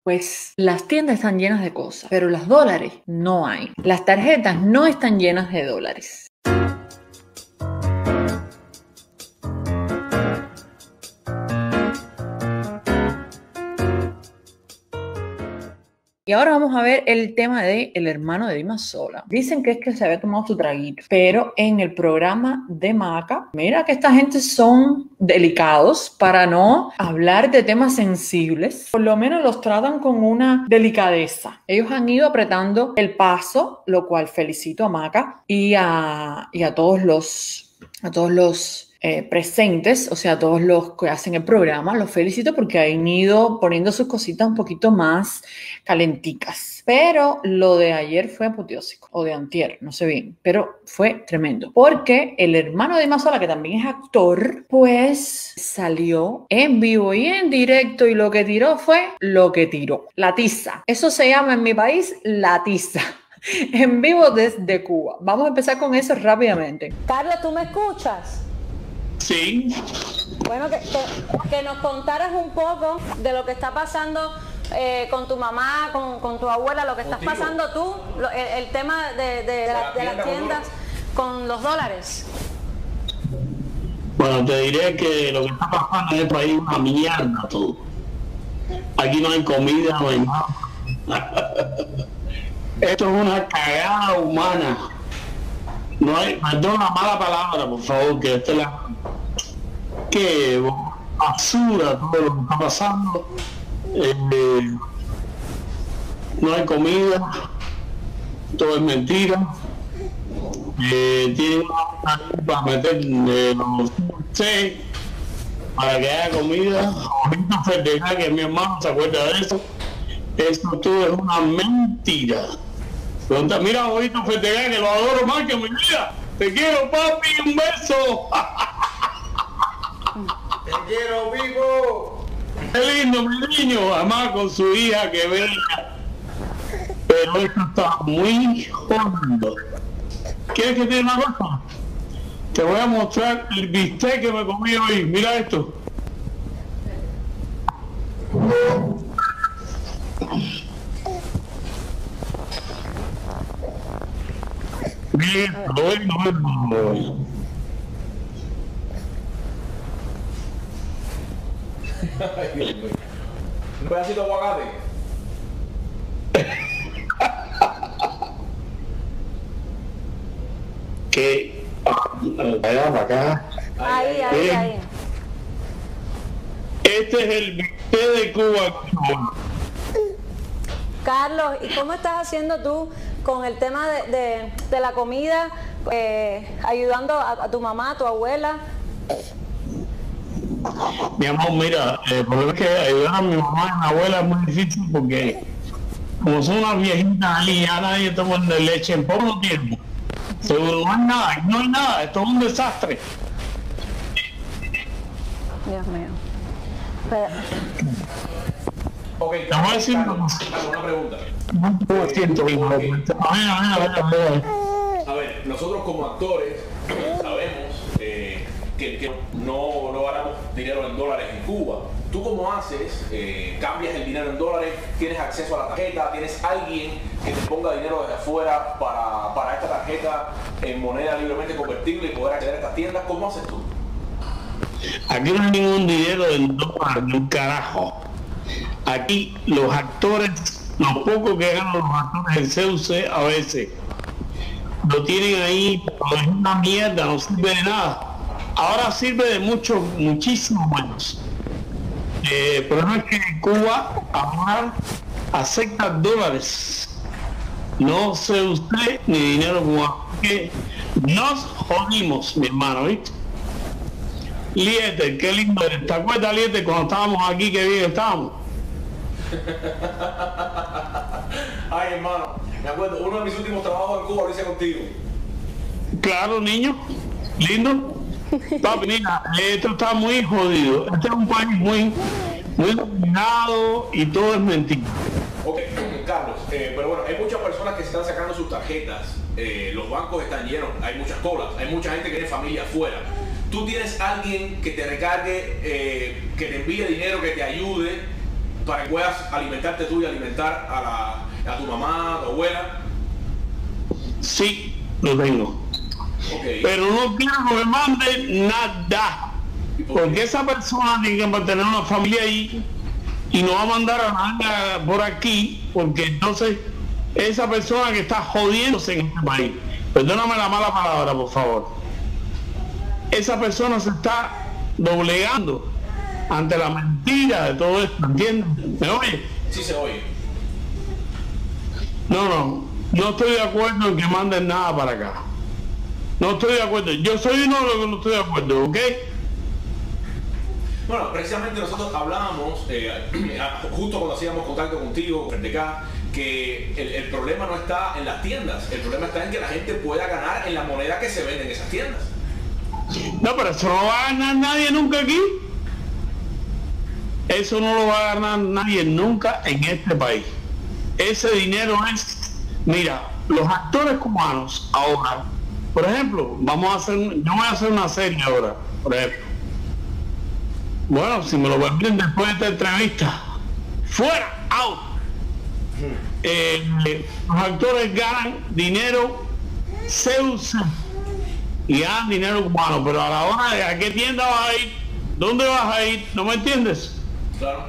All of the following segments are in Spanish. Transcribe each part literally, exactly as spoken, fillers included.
Pues las tiendas están llenas de cosas, pero los dólares no hay. Las tarjetas no están llenas de dólares. Y ahora vamos a ver el tema de el hermano de Dima Sola. Dicen que es que se había tomado su traguito, pero en el programa de Maca, mira que esta gente son delicados para no hablar de temas sensibles. Por lo menos los tratan con una delicadeza. Ellos han ido apretando el paso, lo cual felicito a Maca y a, y a todos los, a todos los Eh, presentes, o sea, todos los que hacen el programa, los felicito porque han ido poniendo sus cositas un poquito más calenticas. Pero lo de ayer fue apoteósico, o de antier, no sé bien, pero fue tremendo. Porque el hermano de Dima Sola, que también es actor, pues salió en vivo y en directo y lo que tiró fue lo que tiró. La tiza. Eso se llama en mi país la tiza. En vivo desde Cuba. Vamos a empezar con eso rápidamente. Carlos, ¿tú me escuchas? Sí. Bueno, que, que, que nos contaras un poco de lo que está pasando eh, con tu mamá, con, con tu abuela, lo que estás Contigo. pasando tú, lo, el, el tema de, de, de, la, de las tiendas con los dólares. Bueno, te diré que lo que está pasando en el país es una mierda todo. Aquí no hay comida, no hay nada. Esto es una cagada humana. No hay, perdón la mala palabra, por favor, que esto es la... que basura todo lo que está pasando. Eh, no hay comida, todo es mentira. Eh, tienen una para meter eh, los dulces para que haya comida. Ahorita Ferdegar, que mi hermano se acuerda de eso. Eso todo es una mentira. Pregunta, mira, ahorita Ferdegar, que lo adoro más que mi vida. Te quiero, papi, un beso. Te quiero, vivo. Qué lindo, mi niño, además con su hija que venga. Pero esto está muy hondo. ¿Quieres que te diga una cosa? Te voy a mostrar el bistec que me comí hoy. Mira esto. Bien, hoy no es hoy. Un pedacito de aguacate. Que allá para acá. Ahí, ahí, Bien. ahí. Este es el bistec de Cuba. Carlos, ¿y cómo estás haciendo tú con el tema de, de, de la comida, eh, ayudando a, a tu mamá, a tu abuela? Mi amor, mira, el problema es que ayudar a mi mamá y a mi abuela es muy difícil porque como son unas viejitas ahí, ya nadie toma leche en poco tiempo. Seguro, no hay nada, no hay nada, esto es un desastre. Dios mío. Pero, Ok, Te voy a decir una Carlos, cosa. Carlos, una pregunta. No siento, hijo. A ver, a ver, a ver, a ver. A ver, nosotros como actores sabemos eh, que, que no, no ganamos dinero en dólares en Cuba. ¿Tú cómo haces? Eh, ¿Cambias el dinero en dólares? ¿Tienes acceso a la tarjeta? ¿Tienes alguien que te ponga dinero desde afuera para, para esta tarjeta en moneda libremente convertible y poder acceder a estas tiendas? ¿Cómo haces tú? Aquí no hay ningún dinero en dólares, ni un carajo. Aquí los actores, los pocos que ganan los actores en C U C a veces, lo tienen ahí, pero es una mierda, no sirve de nada. Ahora sirve de mucho, muchísimo menos. Eh, el problema es que en Cuba ahora acepta dólares, no C U C ni dinero cubano. Que nos jodimos, mi hermano, ¿viste? Liete, qué lindo eres. ¿Te acuerdas, Liete, cuando estábamos aquí, qué bien estábamos? Ay, hermano, me acuerdo, uno de mis últimos trabajos en Cuba lo hice contigo. Claro, niño, lindo. Papi, mira, esto está muy jodido. Este es un país muy, muy dominado y todo es mentira. Ok, Carlos, eh, pero bueno, hay muchas personas que se están sacando sus tarjetas, eh, los bancos están llenos, hay muchas colas, hay mucha gente que tiene familia afuera. ¿Tú tienes alguien que te recargue, eh, que te envíe dinero, que te ayude para que puedas alimentarte tú y alimentar a, la, a tu mamá, a tu abuela? Sí, lo tengo. Okay. Pero no quiero que me mande nada. Por Porque esa persona tiene que mantener una familia ahí y no va a mandar a nadie por aquí, porque entonces esa persona que está jodiéndose en este país, perdóname la mala palabra, por favor, esa persona se está doblegando ante la mentira de todo esto, ¿entiendes? ¿Me oye? Sí se oye. No, no, no estoy de acuerdo en que manden nada para acá. No estoy de acuerdo. Yo soy uno de los que no estoy de acuerdo, ¿ok? Bueno, precisamente nosotros hablábamos, eh, justo cuando hacíamos contacto contigo, frente acá, que el, el problema no está en las tiendas, el problema está en que la gente pueda ganar en la moneda que se vende en esas tiendas. No, pero eso no lo va a ganar nadie nunca aquí. Eso no lo va a ganar nadie nunca en este país. Ese dinero es... Mira, los actores cubanos ahora, por ejemplo, vamos a hacer... Yo voy a hacer una serie ahora, por ejemplo. Bueno, si me lo permiten después de esta entrevista, fuera, out. Eh, los actores ganan dinero C U C y ganan dinero cubano, pero a la hora de a qué tienda vas a ir, dónde vas a ir, ¿no me entiendes? Claro.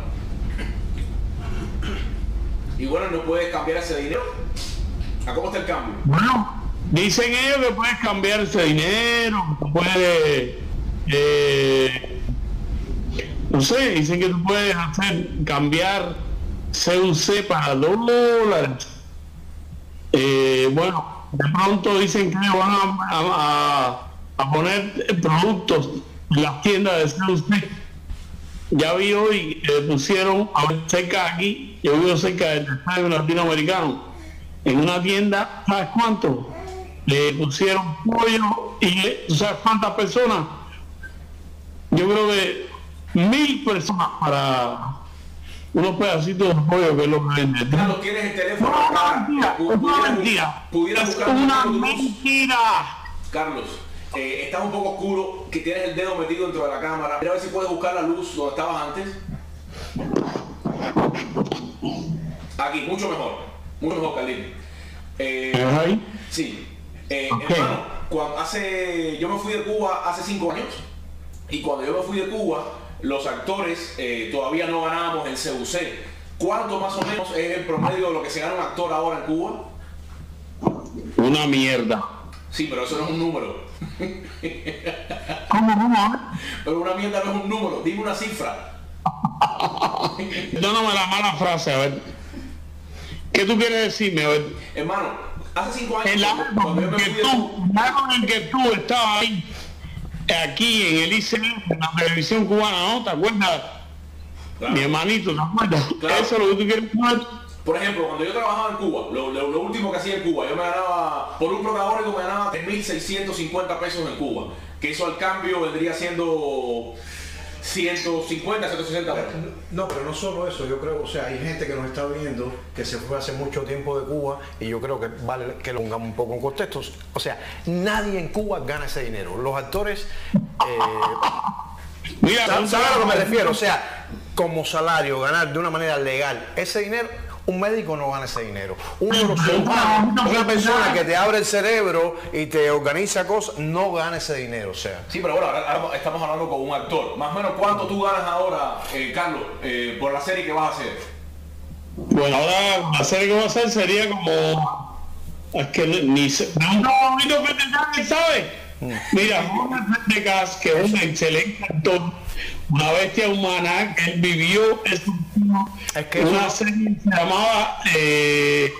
Y bueno, no puedes cambiar ese dinero. ¿A cómo está el cambio? Bueno, dicen ellos que puedes cambiar ese dinero, que puedes, eh, no sé, dicen que tú puedes hacer cambiar C U C para dólares. Eh, bueno, de pronto dicen que van a, a, a poner productos en las tiendas de C U C. Ya vi hoy que pusieron a ver, cerca de aquí, yo vivo cerca del estadio latinoamericano, en una tienda, ¿sabes cuánto? Le pusieron pollo y ¿tú sabes cuántas personas? Yo creo que mil personas para unos pedacitos de pollo que es lo que venden. Carlos, tienes el teléfono. No, es una mentira, Pudiera es buscar una tu luz. mentira. Carlos, eh, estás un poco oscuro, que tienes el dedo metido dentro de la cámara. Mira a ver si puedes buscar la luz donde estabas antes. Aquí, mucho mejor. Mucho mejor, Carlín. Eh, Ahí. sí. Eh, Okay. Hermano, cuando hace, yo me fui de Cuba hace cinco años. Y cuando yo me fui de Cuba, los actores eh, todavía no ganábamos el C U C. ¿Cuánto más o menos es el promedio de lo que se gana un actor ahora en Cuba? Una mierda. Sí, pero eso no es un número. ¿Cómo, cómo? Pero una mierda no es un número. Dime una cifra. Dándome la mala frase, a ver. ¿Qué tú quieres decirme? A ver. Hermano, hace cinco años, En la cuando yo me que fui de tú, Cuba, la época en que tú estabas ahí, aquí en el I C E, en la televisión cubana, ¿no? ¿Te acuerdas? claro. Mi hermanito, ¿te acuerdas? Claro. Eso es lo que tú quieres poner. Por ejemplo, cuando yo trabajaba en Cuba, lo, lo, lo último que hacía en Cuba, yo me ganaba, por un protagónico me ganaba tres mil seiscientos cincuenta pesos en Cuba, que eso al cambio vendría siendo ciento cincuenta, ciento sesenta dólares. No, pero no solo eso, yo creo, o sea, hay gente que nos está viendo que se fue hace mucho tiempo de Cuba y yo creo que vale que lo pongamos un poco en contexto. O sea, nadie en Cuba gana ese dinero. Los actores, eh, Mira, ¿sabes a lo que me refiero? O sea, como salario, ganar de una manera legal ese dinero, un médico no gana ese dinero. Un neurocirujano, una persona que te abre el cerebro y te organiza cosas, no gana ese dinero, o sea. Sí, pero bueno, ahora, ahora estamos hablando con un actor. Más o menos, ¿cuánto tú ganas ahora, eh, Carlos, eh, por la serie que vas a hacer? bueno, ahora la serie que voy a hacer sería como... Es que ni se... No, no, no, que te sabes, ¿sabes? Mira, Jorge Fernandez, que es un excelente actor, una bestia humana, que él vivió eso, Es que una eso- serie que se llamaba eh,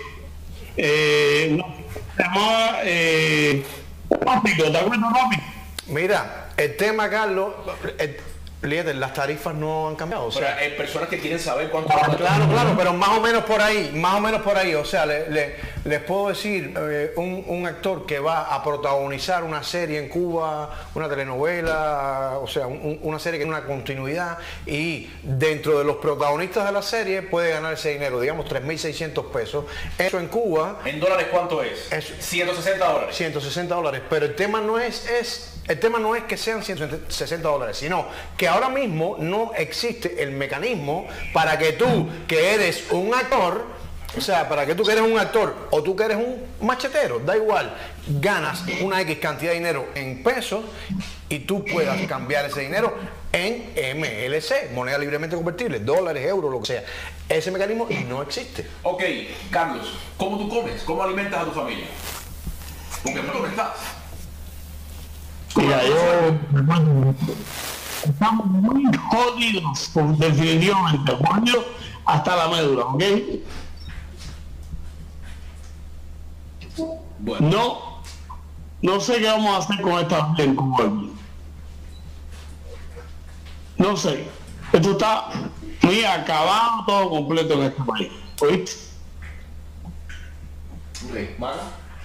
eh, no, se llamaba eh, Pápico, ¿te acuerdas, Papi? Mira, el tema, Carlos, el, líder, las tarifas no han cambiado, o O sea, sea. hay personas que quieren saber cuánto... Claro, claro, pero más o menos por ahí, más o menos por ahí, o sea, le, le- les puedo decir, eh, un, un actor que va a protagonizar una serie en Cuba, una telenovela, o sea, un- una serie que tiene una continuidad y dentro de los protagonistas de la serie puede ganar ese dinero, digamos tres mil seiscientos pesos, eso en Cuba, ¿En dólares cuánto es? Es- ciento sesenta dólares. ciento sesenta dólares, pero el tema no es, es el tema no es que sean ciento sesenta dólares, sino que ahora mismo no existe el mecanismo para que tú, que eres un actor, o sea, para que tú que eres un actor o tú que eres un machetero, da igual, ganas una X cantidad de dinero en pesos y tú puedas cambiar ese dinero en M L C, moneda libremente convertible, dólares, euros, lo que sea. Ese mecanismo no existe. Ok, Carlos, ¿cómo tú comes? ¿Cómo alimentas a tu familia? Porque no estás. Mira, yo... Estamos muy jodidos, pues, definitivamente, jodidos hasta la médula, ¿ok? Bueno. No, no sé qué vamos a hacer con esta vida en Cuba. No sé. Esto está muy acabado todo completo en este país. ¿Oíste? Ok, ¿Maca?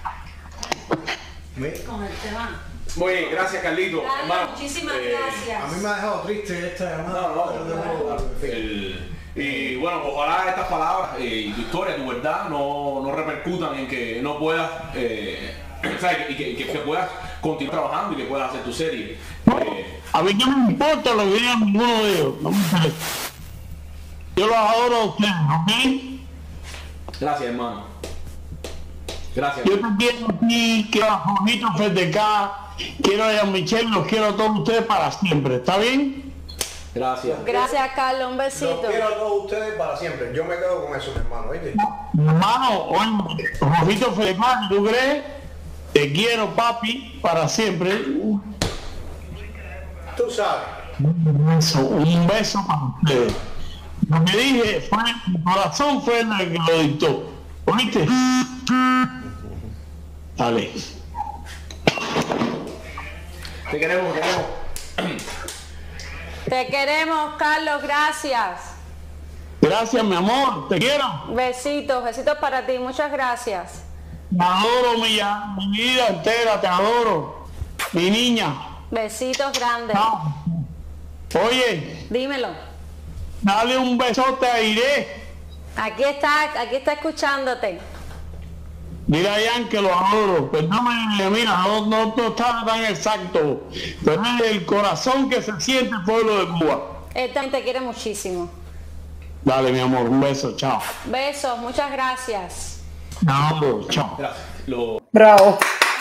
Con el tema. Muy bien, gracias Carlito. Carlos, Hermano, muchísimas eh, gracias. A mí me ha dejado triste esta llamada. No, no, no, no. El- y bueno, ojalá estas palabras eh, y tu historia, tu verdad, no, no repercutan en que no puedas, eh, o sea, y que, y que, que puedas continuar trabajando y que puedas hacer tu serie. Eh, A mí no me importa lo que digan ninguno de ellos. No me interesa. Yo los adoro a ustedes, ¿ok? gracias, hermano. Gracias. Yo te quiero a ti, quiero a Jorgito F D K, quiero a Michelle, los quiero a todos ustedes para siempre. ¿Está bien? Gracias. Gracias, Carlos. Un besito. Los quiero a todos ustedes para siempre. Yo me quedo con eso, mi hermano, ¿viste? Mi hermano, oye, Jorgito F D K, ¿tú crees? Te quiero, papi, para siempre. Tú sabes. Un beso, un beso para ustedes. Lo que dije fue, mi corazón fue el que lo dictó. ¿Oíste? Dale. Te queremos, te queremos. Te queremos, Carlos. Gracias. Gracias, mi amor, te quiero. Besitos, besitos para ti. Muchas gracias. Te adoro, mi, mi vida entera, te adoro. Mi niña. Besitos grandes. Chao. Oye, Dímelo. dale un besote a Iré. Aquí está, aquí está escuchándote. Dile a Ian que lo adoro. Perdóname, mira, no, no, no está tan exacto. Pero es el corazón que se siente el pueblo de Cuba. Él también te quiere muchísimo. Dale, mi amor, un beso, chao. Besos, muchas gracias. Te adoro, chao. Gracias. Lo... Bravo.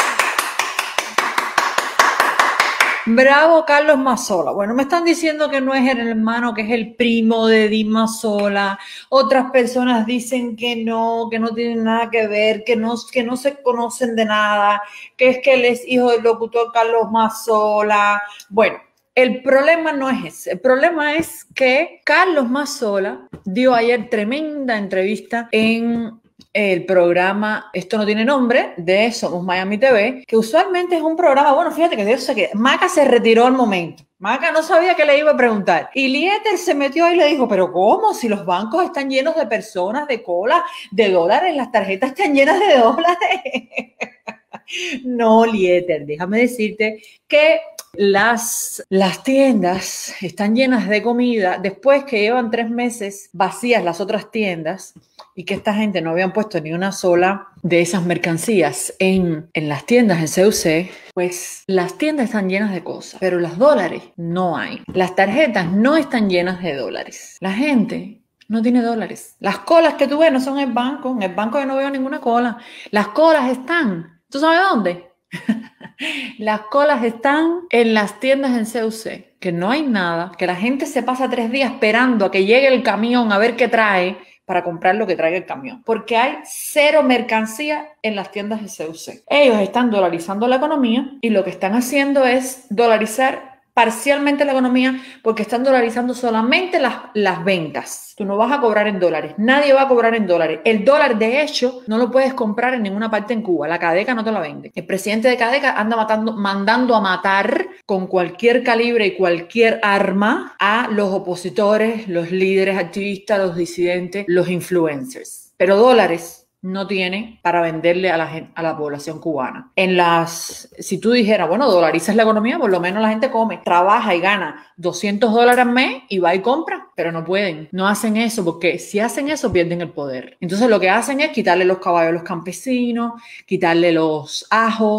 Bravo, Carlos Mazzola. Bueno, me están diciendo que no es el hermano, que es el primo de Di Mazzola. Otras personas dicen que no, que no tienen nada que ver, que no, que no se conocen de nada, que es que él es hijo del locutor Carlos Mazzola. Bueno, el problema no es ese. El problema es que Carlos Mazzola dio ayer tremenda entrevista en el programa Esto No Tiene Nombre de Somos Miami T V, que usualmente es un programa, bueno, fíjate que Dios sé que Maca se retiró al momento. Maca no sabía qué le iba a preguntar. Y Lieter se metió ahí y le dijo, pero ¿cómo? Si los bancos están llenos de personas, de cola, de dólares, las tarjetas están llenas de dólares. No, Lieter, déjame decirte que las, las tiendas están llenas de comida después que llevan tres meses vacías las otras tiendas y que esta gente no habían puesto ni una sola de esas mercancías en, en las tiendas en C U C, pues las tiendas están llenas de cosas, pero los dólares no hay. Las tarjetas no están llenas de dólares. La gente no tiene dólares. Las colas que tú ves no son en el banco. En el banco yo no veo ninguna cola. Las colas están, ¿tú sabes dónde? Las colas están en las tiendas en C U C, que no hay nada, que la gente se pasa tres días esperando a que llegue el camión a ver qué trae para comprar lo que traiga el camión, porque hay cero mercancía en las tiendas de C U C. Ellos están dolarizando la economía y lo que están haciendo es dolarizar parcialmente la economía porque están dolarizando solamente las, las ventas. Tú no vas a cobrar en dólares. Nadie va a cobrar en dólares. El dólar, de hecho, no lo puedes comprar en ninguna parte en Cuba. La Cadeca no te la vende. El presidente de Cadeca anda matando, mandando a matar con cualquier calibre y cualquier arma a los opositores, los líderes activistas, los disidentes, los influencers. Pero dólares no tiene para venderle a la, gente, a la población cubana. En las, si tú dijeras, bueno, dolarizas la economía, por lo menos la gente come, trabaja y gana doscientos dólares al mes y va y compra, pero no pueden, no hacen eso, porque si hacen eso pierden el poder. Entonces lo que hacen es quitarle los caballos a los campesinos, quitarle los ajos,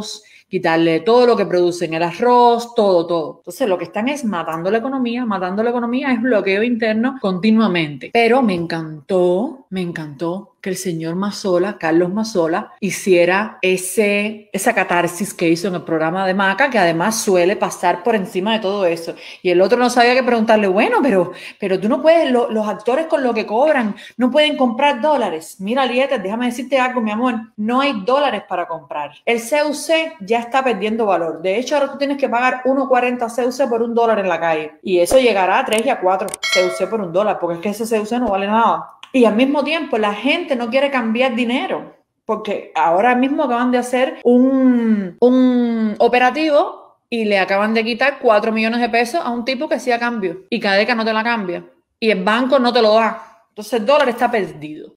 quitarle todo lo que producen, el arroz, todo, todo. Entonces lo que están es matando la economía, matando la economía, es bloqueo interno continuamente. Pero me encantó, me encantó que el señor Mazzola, Carlos Mazzola, hiciera ese, esa catarsis que hizo en el programa de Maca, que además suele pasar por encima de todo eso. Y el otro no sabía qué preguntarle, bueno, pero, pero tú no puedes, lo, los actores con lo que cobran no pueden comprar dólares. Mira, Lieter, déjame decirte algo, mi amor, no hay dólares para comprar. El C U C ya está perdiendo valor. De hecho, ahora tú tienes que pagar uno cuarenta C U C por un dólar en la calle. Y eso llegará a tres y a cuatro C U C por un dólar, porque es que ese C U C no vale nada. Y al mismo tiempo la gente no quiere cambiar dinero, porque ahora mismo acaban de hacer un, un operativo y le acaban de quitar cuatro millones de pesos a un tipo que hacía cambio y Cadeca no te la cambia y el banco no te lo da. Entonces el dólar está perdido.